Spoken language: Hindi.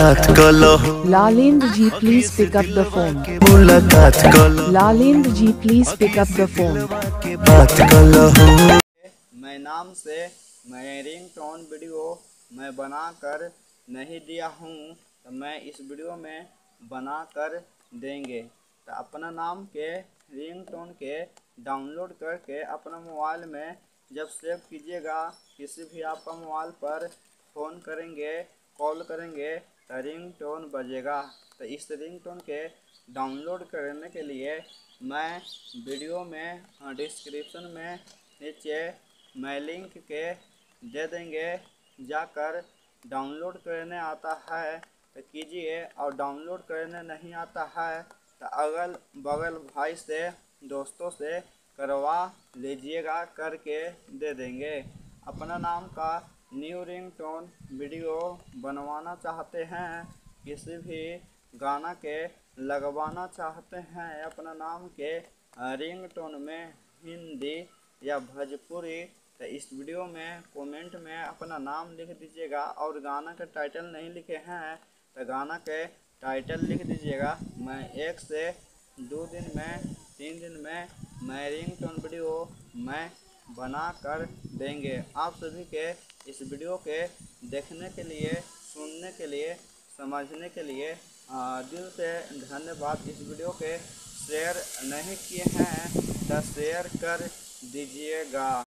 मुलाकात कलो। Lalendra ji, please pick up the phone. मुलाकात कलो। Lalendra ji, please pick up the phone. बात कलो। मैं नाम से मैं रिंगटोन वीडियो मैं बना कर नहीं दिया हूँ, तो मैं इस वीडियो में बना कर देंगे। तो अपना नाम के रिंगटोन के डाउनलोड करके अपना मोबाइल में जब सेव कीजिएगा, किसी भी आपका मोबाइल पर फ़ोन करेंगे, कॉल करेंगे तो रिंगटोन बजेगा। तो इस रिंगटोन के डाउनलोड करने के लिए मैं वीडियो में डिस्क्रिप्शन में नीचे मैं लिंक के दे देंगे, जाकर डाउनलोड करने आता है तो कीजिए, और डाउनलोड करने नहीं आता है तो अगल बगल भाई से दोस्तों से करवा लीजिएगा, करके दे देंगे। अपना नाम का न्यू रिंगटोन वीडियो बनवाना चाहते हैं, किसी भी गाना के लगवाना चाहते हैं अपना नाम के रिंगटोन में हिंदी या भोजपुरी, तो इस वीडियो में कमेंट में अपना नाम लिख दीजिएगा, और गाना का टाइटल नहीं लिखे हैं तो गाना के टाइटल लिख दीजिएगा। मैं 1 से 2 दिन में 3 दिन में मैं रिंगटोन वीडियो मैं बना कर देंगे। आप सभी के इस वीडियो के देखने के लिए, सुनने के लिए, समझने के लिए दिल से धन्यवाद। इस वीडियो के शेयर नहीं किए हैं तो शेयर कर दीजिएगा।